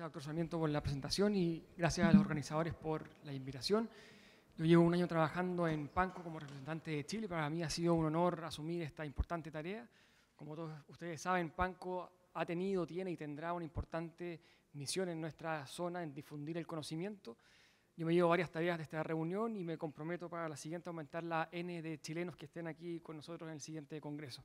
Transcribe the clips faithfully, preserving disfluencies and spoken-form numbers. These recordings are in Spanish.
doctor Sarmiento, por la presentación y gracias a los organizadores por la invitación. Yo llevo un año trabajando en Panco como representante de Chile. Para mí ha sido un honor asumir esta importante tarea. Como todos ustedes saben, Panco ha tenido, tiene y tendrá una importante misión en nuestra zona en difundir el conocimiento. Yo me llevo varias tareas de esta reunión y me comprometo para la siguiente a aumentar la N de chilenos que estén aquí con nosotros en el siguiente congreso.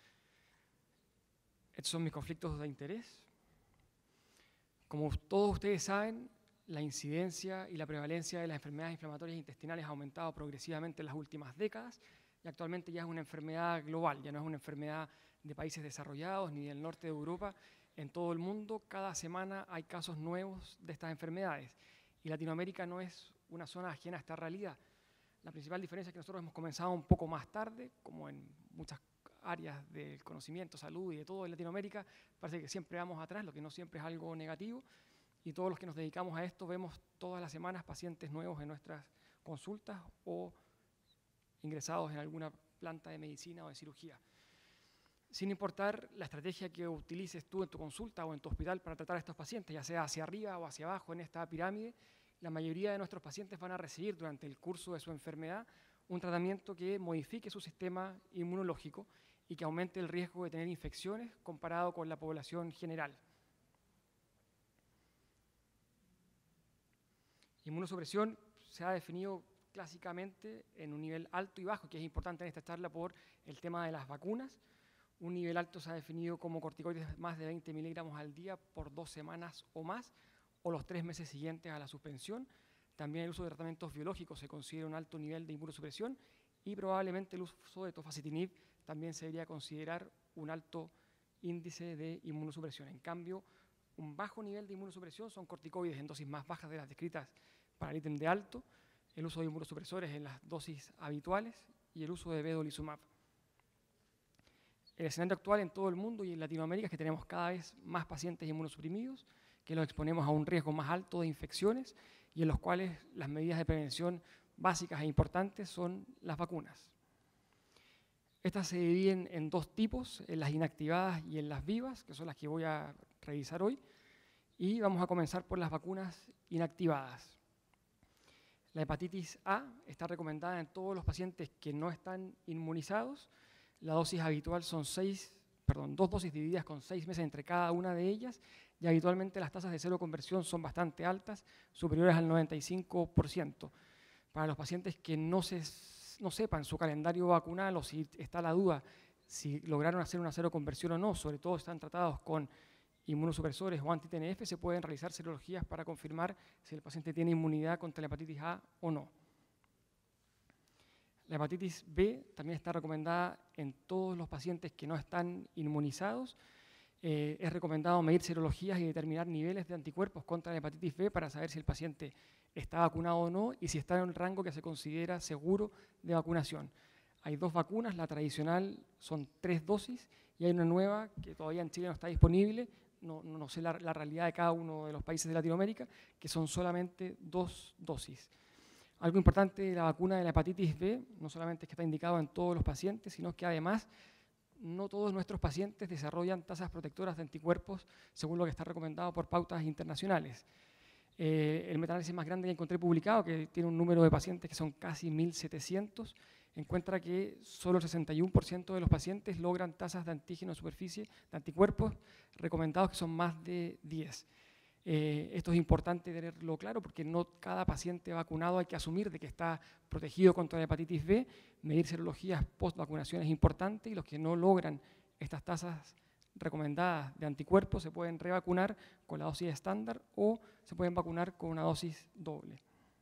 Estos son mis conflictos de interés. Como todos ustedes saben, la incidencia y la prevalencia de las enfermedades inflamatorias intestinales ha aumentado progresivamente en las últimas décadas y actualmente ya es una enfermedad global, ya no es una enfermedad de países desarrollados ni del norte de Europa. En todo el mundo, cada semana hay casos nuevos de estas enfermedades y Latinoamérica no es una zona ajena a esta realidad. La principal diferencia es que nosotros hemos comenzado un poco más tarde, como en muchas áreas del conocimiento, salud y de todo en Latinoamérica. Parece que siempre vamos atrás, lo que no siempre es algo negativo, y todos los que nos dedicamos a esto vemos todas las semanas pacientes nuevos en nuestras consultas o ingresados en alguna planta de medicina o de cirugía. Sin importar la estrategia que utilices tú en tu consulta o en tu hospital para tratar a estos pacientes, ya sea hacia arriba o hacia abajo en esta pirámide, la mayoría de nuestros pacientes van a recibir durante el curso de su enfermedad un tratamiento que modifique su sistema inmunológico y que aumente el riesgo de tener infecciones comparado con la población general. Inmunosupresión se ha definido clásicamente en un nivel alto y bajo, que es importante en esta charla por el tema de las vacunas. Un nivel alto se ha definido como corticoides más de veinte miligramos al día por dos semanas o más, o los tres meses siguientes a la suspensión. También el uso de tratamientos biológicos se considera un alto nivel de inmunosupresión y probablemente el uso de tofacitinib también se debería considerar un alto índice de inmunosupresión. En cambio, un bajo nivel de inmunosupresión son corticoides en dosis más bajas de las descritas para el ítem de alto, el uso de inmunosupresores en las dosis habituales y el uso de vedolizumab. El escenario actual en todo el mundo y en Latinoamérica es que tenemos cada vez más pacientes inmunosuprimidos, que los exponemos a un riesgo más alto de infecciones y en los cuales las medidas de prevención básicas e importantes son las vacunas. Estas se dividen en dos tipos, en las inactivadas y en las vivas, que son las que voy a revisar hoy, y vamos a comenzar por las vacunas inactivadas. La hepatitis A está recomendada en todos los pacientes que no están inmunizados. La dosis habitual son seis, perdón, dos dosis divididas con seis meses entre cada una de ellas, y habitualmente las tasas de seroconversión son bastante altas, superiores al noventa y cinco por ciento. Para los pacientes que no, se, no sepan su calendario vacunal o si está la duda si lograron hacer una seroconversión o no, sobre todo están tratados con inmunosupresores o anti-T N F, se pueden realizar serologías para confirmar si el paciente tiene inmunidad contra la hepatitis A o no. La hepatitis B también está recomendada en todos los pacientes que no están inmunizados. Eh, es recomendado medir serologías y determinar niveles de anticuerpos contra la hepatitis B para saber si el paciente está vacunado o no y si está en un rango que se considera seguro de vacunación. Hay dos vacunas, la tradicional son tres dosis y hay una nueva que todavía en Chile no está disponible, no, no sé la, la realidad de cada uno de los países de Latinoamérica, que son solamente dos dosis. Algo importante de la vacuna de la hepatitis B, no solamente es que está indicado en todos los pacientes, sino que además no todos nuestros pacientes desarrollan tasas protectoras de anticuerpos según lo que está recomendado por pautas internacionales. Eh, el metaanálisis más grande que encontré publicado, que tiene un número de pacientes que son casi mil setecientos, encuentra que solo el sesenta y uno por ciento de los pacientes logran tasas de antígeno de superficie, de anticuerpos recomendados que son más de diez. Eh, esto es importante tenerlo claro porque no cada paciente vacunado hay que asumir de que está protegido contra la hepatitis B. Medir serologías post-vacunación es importante y los que no logran estas tasas recomendadas de anticuerpos se pueden revacunar con la dosis estándar o se pueden vacunar con una dosis doble.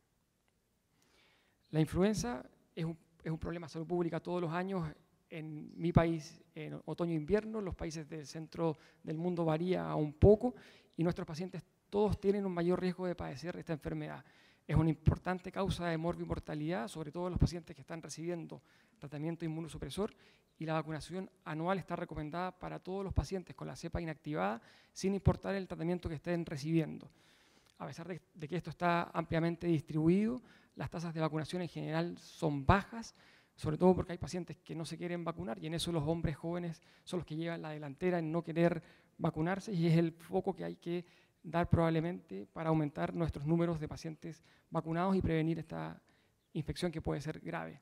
La influenza es un, es un problema de salud pública todos los años. En mi país, en otoño e invierno, los países del centro del mundo varía un poco y nuestros pacientes todos tienen un mayor riesgo de padecer esta enfermedad. Es una importante causa de morbimortalidad, sobre todo en los pacientes que están recibiendo tratamiento inmunosupresor, y la vacunación anual está recomendada para todos los pacientes con la cepa inactivada, sin importar el tratamiento que estén recibiendo. A pesar de, de que esto está ampliamente distribuido, las tasas de vacunación en general son bajas, sobre todo porque hay pacientes que no se quieren vacunar y en eso los hombres jóvenes son los que llevan la delantera en no querer vacunarse y es el foco que hay que dar probablemente para aumentar nuestros números de pacientes vacunados y prevenir esta infección que puede ser grave.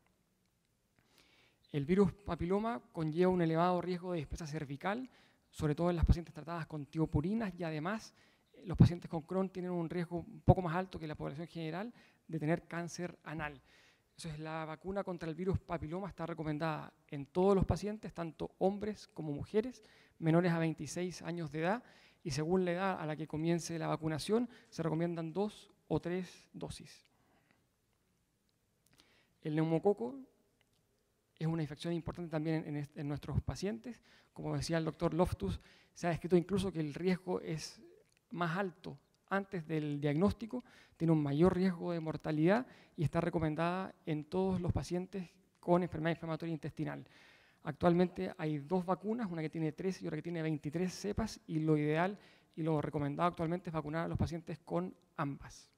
El virus papiloma conlleva un elevado riesgo de displasia cervical, sobre todo en las pacientes tratadas con tiopurinas, y además los pacientes con Crohn tienen un riesgo un poco más alto que la población general de tener cáncer anal. Entonces, la vacuna contra el virus papiloma está recomendada en todos los pacientes, tanto hombres como mujeres, menores a veintiséis años de edad, y según la edad a la que comience la vacunación, se recomiendan dos o tres dosis. El neumococo es una infección importante también en, en nuestros pacientes. Como decía el doctor Loftus, se ha descrito incluso que el riesgo es más alto antes del diagnóstico, tiene un mayor riesgo de mortalidad y está recomendada en todos los pacientes con enfermedad inflamatoria intestinal. Actualmente hay dos vacunas, una que tiene tres y otra que tiene veintitrés cepas, y lo ideal y lo recomendado actualmente es vacunar a los pacientes con ambas.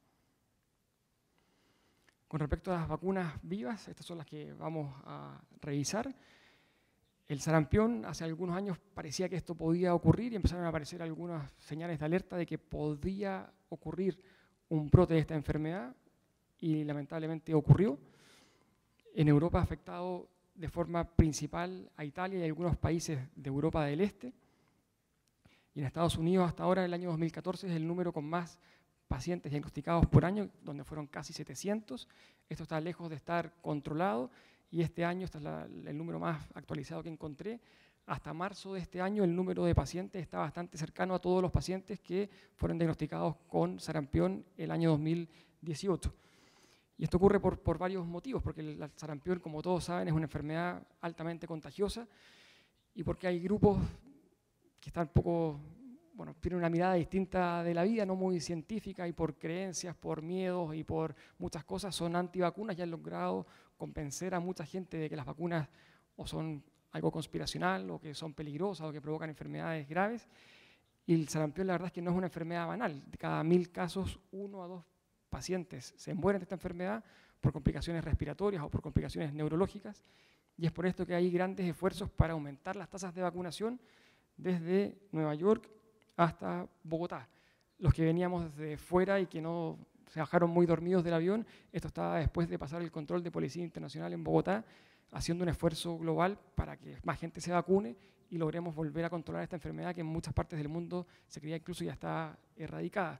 Con respecto a las vacunas vivas, estas son las que vamos a revisar. El sarampión, hace algunos años parecía que esto podía ocurrir y empezaron a aparecer algunas señales de alerta de que podía ocurrir un brote de esta enfermedad y lamentablemente ocurrió. En Europa ha afectado de forma principal a Italia y a algunos países de Europa del Este. Y en Estados Unidos hasta ahora, el año dos mil catorce, es el número con más pacientes diagnosticados por año, donde fueron casi setecientos. Esto está lejos de estar controlado. Y este año, este es la, el número más actualizado que encontré, hasta marzo de este año el número de pacientes está bastante cercano a todos los pacientes que fueron diagnosticados con sarampión el año dos mil dieciocho. Y esto ocurre por, por varios motivos, porque el sarampión, como todos saben, es una enfermedad altamente contagiosa y porque hay grupos que están un poco, bueno, tienen una mirada distinta de la vida, no muy científica, y por creencias, por miedos y por muchas cosas son antivacunas y han logrado convencer a mucha gente de que las vacunas o son algo conspiracional o que son peligrosas o que provocan enfermedades graves. Y el sarampión, la verdad es que no es una enfermedad banal. De cada mil casos, uno a dos pacientes se mueren de esta enfermedad por complicaciones respiratorias o por complicaciones neurológicas. Y es por esto que hay grandes esfuerzos para aumentar las tasas de vacunación desde Nueva York hasta Bogotá. Los que veníamos desde fuera y que no se bajaron muy dormidos del avión, esto estaba después de pasar el control de Policía Internacional en Bogotá, haciendo un esfuerzo global para que más gente se vacune y logremos volver a controlar esta enfermedad que en muchas partes del mundo se creía incluso ya está erradicada.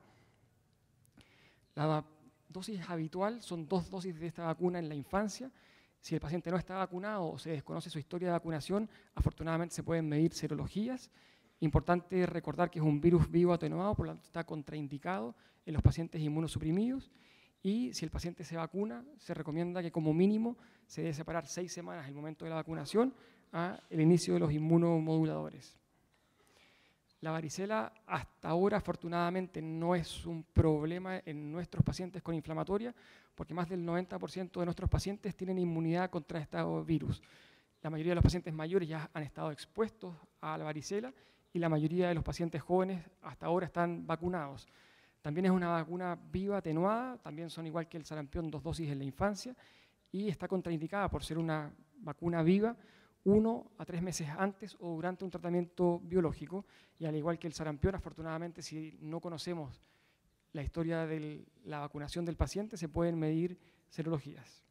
La dosis habitual son dos dosis de esta vacuna en la infancia. Si el paciente no está vacunado o se desconoce su historia de vacunación, afortunadamente se pueden medir serologías. Importante recordar que es un virus vivo atenuado, por lo tanto está contraindicado en los pacientes inmunosuprimidos, y si el paciente se vacuna, se recomienda que como mínimo se debe separar seis semanas el momento de la vacunación al inicio de los inmunomoduladores. La varicela hasta ahora afortunadamente no es un problema en nuestros pacientes con inflamatoria, porque más del noventa por ciento de nuestros pacientes tienen inmunidad contra este virus. La mayoría de los pacientes mayores ya han estado expuestos a la varicela y la mayoría de los pacientes jóvenes hasta ahora están vacunados. También es una vacuna viva atenuada, también son igual que el sarampión, dos dosis en la infancia, y está contraindicada por ser una vacuna viva uno a tres meses antes o durante un tratamiento biológico, y al igual que el sarampión, afortunadamente, si no conocemos la historia de la vacunación del paciente, se pueden medir serologías.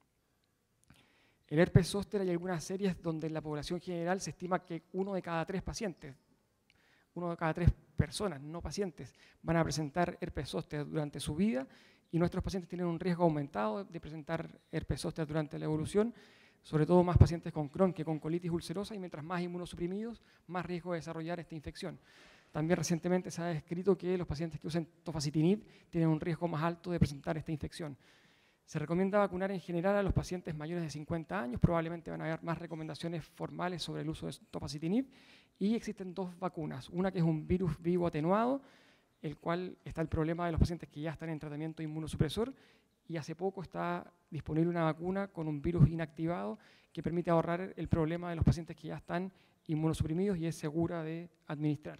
El herpes zóster, hay algunas series donde en la población general se estima que uno de cada tres pacientes, uno de cada tres personas, no pacientes, van a presentar herpes zóster durante su vida, y nuestros pacientes tienen un riesgo aumentado de presentar herpes zóster durante la evolución, sobre todo más pacientes con Crohn que con colitis ulcerosa, y mientras más inmunosuprimidos, más riesgo de desarrollar esta infección. También recientemente se ha descrito que los pacientes que usan tofacitinib tienen un riesgo más alto de presentar esta infección. Se recomienda vacunar en general a los pacientes mayores de cincuenta años, probablemente van a haber más recomendaciones formales sobre el uso de tofacitinib, y existen dos vacunas, una que es un virus vivo atenuado, el cual está el problema de los pacientes que ya están en tratamiento inmunosupresor, y hace poco está disponible una vacuna con un virus inactivado que permite ahorrar el problema de los pacientes que ya están inmunosuprimidos y es segura de administrar.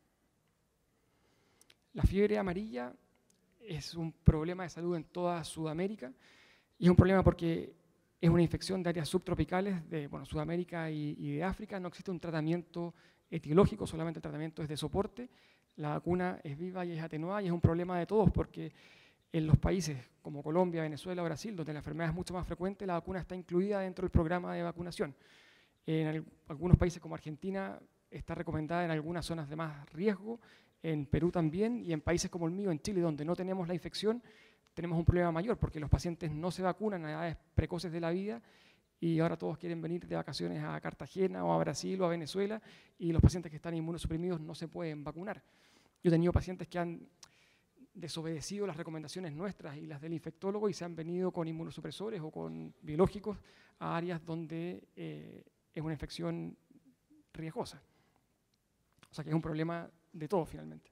La fiebre amarilla es un problema de salud en toda Sudamérica, y es un problema porque es una infección de áreas subtropicales de bueno, Sudamérica y, y de África. No existe un tratamiento etiológico, solamente el tratamiento es de soporte. La vacuna es viva y es atenuada y es un problema de todos porque en los países como Colombia, Venezuela o Brasil, donde la enfermedad es mucho más frecuente, la vacuna está incluida dentro del programa de vacunación. En el, algunos países como Argentina está recomendada en algunas zonas de más riesgo, en Perú también, y en países como el mío, en Chile, donde no tenemos la infección, tenemos un problema mayor porque los pacientes no se vacunan a edades precoces de la vida y ahora todos quieren venir de vacaciones a Cartagena o a Brasil o a Venezuela y los pacientes que están inmunosuprimidos no se pueden vacunar. Yo he tenido pacientes que han desobedecido las recomendaciones nuestras y las del infectólogo y se han venido con inmunosupresores o con biológicos a áreas donde eh, es una infección riesgosa. O sea que es un problema de todos finalmente.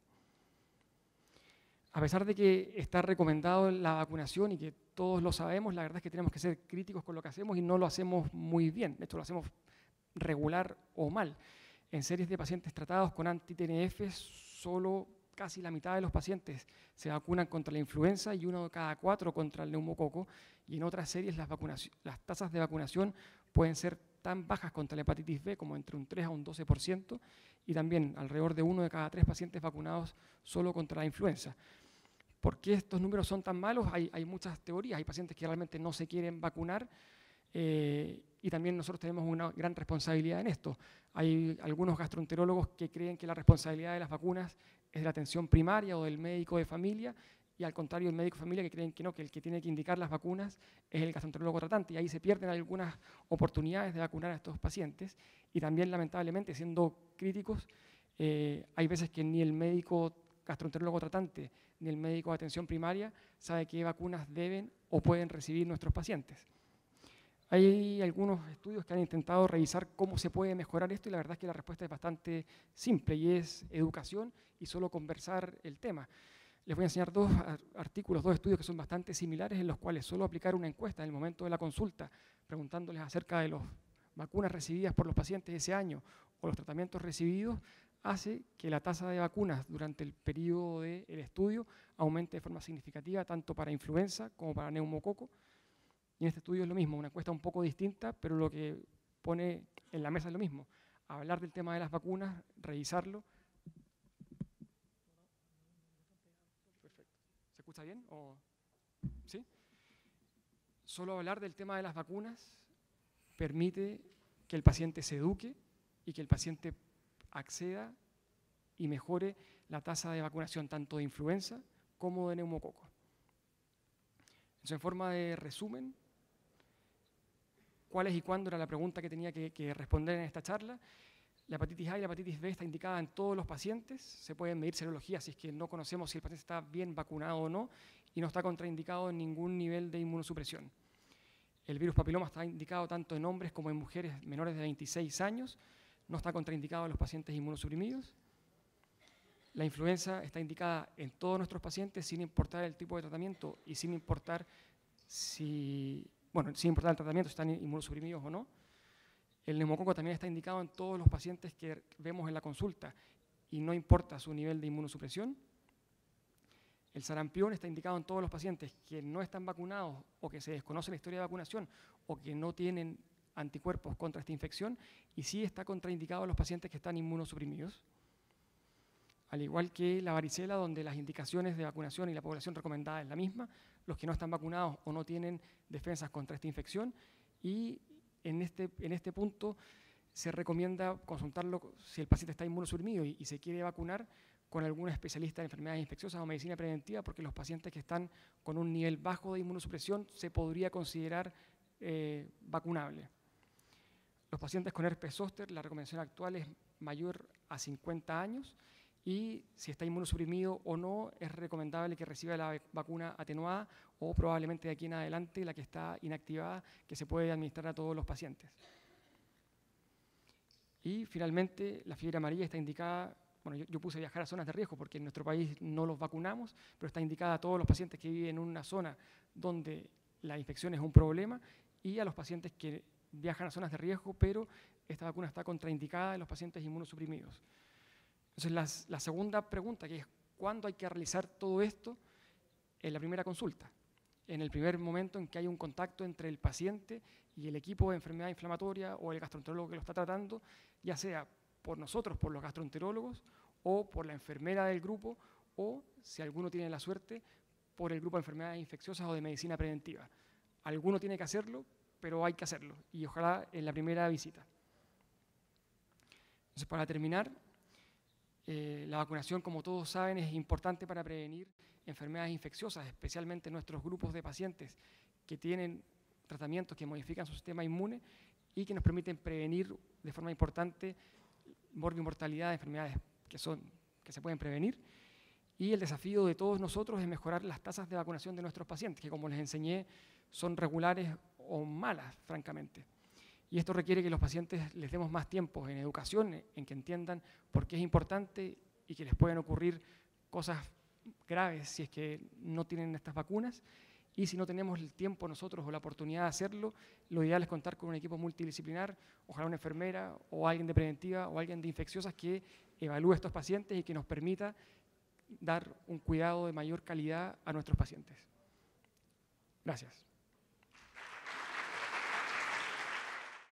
A pesar de que está recomendado la vacunación y que todos lo sabemos, la verdad es que tenemos que ser críticos con lo que hacemos y no lo hacemos muy bien. De hecho, lo hacemos regular o mal. En series de pacientes tratados con anti-T N F, solo casi la mitad de los pacientes se vacunan contra la influenza y uno de cada cuatro contra el neumococo. Y en otras series las, las tasas de vacunación pueden ser tan bajas contra la hepatitis B como entre un tres a un doce por ciento y también alrededor de uno de cada tres pacientes vacunados solo contra la influenza. ¿Por qué estos números son tan malos? Hay, hay muchas teorías. Hay pacientes que realmente no se quieren vacunar eh, y también nosotros tenemos una gran responsabilidad en esto. Hay algunos gastroenterólogos que creen que la responsabilidad de las vacunas es de la atención primaria o del médico de familia y al contrario el médico de familia que creen que no, que el que tiene que indicar las vacunas es el gastroenterólogo tratante y ahí se pierden algunas oportunidades de vacunar a estos pacientes y también lamentablemente siendo críticos eh, hay veces que ni el médico gastroenterólogo tratante ni el médico de atención primaria sabe qué vacunas deben o pueden recibir nuestros pacientes. Hay algunos estudios que han intentado revisar cómo se puede mejorar esto y la verdad es que la respuesta es bastante simple y es educación y solo conversar el tema. Les voy a enseñar dos artículos, dos estudios que son bastante similares en los cuales solo aplicar una encuesta en el momento de la consulta preguntándoles acerca de las vacunas recibidas por los pacientes ese año o los tratamientos recibidos hace que la tasa de vacunas durante el periodo del estudio aumente de forma significativa tanto para influenza como para neumococo. Y en este estudio es lo mismo, una encuesta un poco distinta, pero lo que pone en la mesa es lo mismo. Hablar del tema de las vacunas, revisarlo. Perfecto. ¿Se escucha bien? ¿O sí? Solo hablar del tema de las vacunas permite que el paciente se eduque y que el paciente acceda y mejore la tasa de vacunación tanto de influenza como de neumococo. Entonces, en forma de resumen, ¿cuál es y cuándo? Era la pregunta que tenía que, que responder en esta charla. La hepatitis A y la hepatitis B está indicada en todos los pacientes. Se pueden medir serologías si es que no conocemos si el paciente está bien vacunado o no y no está contraindicado en ningún nivel de inmunosupresión. El virus papiloma está indicado tanto en hombres como en mujeres menores de veintiséis años. No está contraindicado en los pacientes inmunosuprimidos. La influenza está indicada en todos nuestros pacientes sin importar el tipo de tratamiento y sin importar si, bueno, sin importar el tratamiento, si están inmunosuprimidos o no. El neumococo también está indicado en todos los pacientes que vemos en la consulta y no importa su nivel de inmunosupresión. El sarampión está indicado en todos los pacientes que no están vacunados o que se desconoce la historia de vacunación o que no tienen anticuerpos contra esta infección y sí está contraindicado en los pacientes que están inmunosuprimidos. Al igual que la varicela, donde las indicaciones de vacunación y la población recomendada es la misma, los que no están vacunados o no tienen defensas contra esta infección y en este, en este punto se recomienda consultarlo si el paciente está inmunosuprimido y, y se quiere vacunar con algún especialista en enfermedades infecciosas o medicina preventiva, porque los pacientes que están con un nivel bajo de inmunosupresión se podría considerar eh, vacunable. Los pacientes con herpes zóster, la recomendación actual es mayor a cincuenta años y si está inmunosuprimido o no, es recomendable que reciba la vacuna atenuada o probablemente de aquí en adelante la que está inactivada, que se puede administrar a todos los pacientes. Y finalmente, la fiebre amarilla está indicada, bueno, yo, yo puse viajar a zonas de riesgo porque en nuestro país no los vacunamos, pero está indicada a todos los pacientes que viven en una zona donde la infección es un problema y a los pacientes que viajan a zonas de riesgo, pero esta vacuna está contraindicada en los pacientes inmunosuprimidos. Entonces, la, la segunda pregunta, que es ¿cuándo hay que realizar todo esto? En la primera consulta, en el primer momento en que hay un contacto entre el paciente y el equipo de enfermedad inflamatoria o el gastroenterólogo que lo está tratando, ya sea por nosotros, por los gastroenterólogos, o por la enfermera del grupo, o, si alguno tiene la suerte, por el grupo de enfermedades infecciosas o de medicina preventiva. Alguno tiene que hacerlo, pero hay que hacerlo, y ojalá en la primera visita. Entonces, para terminar, eh, la vacunación, como todos saben, es importante para prevenir enfermedades infecciosas, especialmente en nuestros grupos de pacientes que tienen tratamientos que modifican su sistema inmune y que nos permiten prevenir de forma importante morbimortalidad de enfermedades que, son, que se pueden prevenir. Y el desafío de todos nosotros es mejorar las tasas de vacunación de nuestros pacientes, que como les enseñé, son regulares o malas, francamente. Y esto requiere que los pacientes les demos más tiempo en educación, en que entiendan por qué es importante y que les pueden ocurrir cosas graves si es que no tienen estas vacunas. Y si no tenemos el tiempo nosotros o la oportunidad de hacerlo, lo ideal es contar con un equipo multidisciplinar, ojalá una enfermera o alguien de preventiva o alguien de infecciosas que evalúe a estos pacientes y que nos permita dar un cuidado de mayor calidad a nuestros pacientes. Gracias.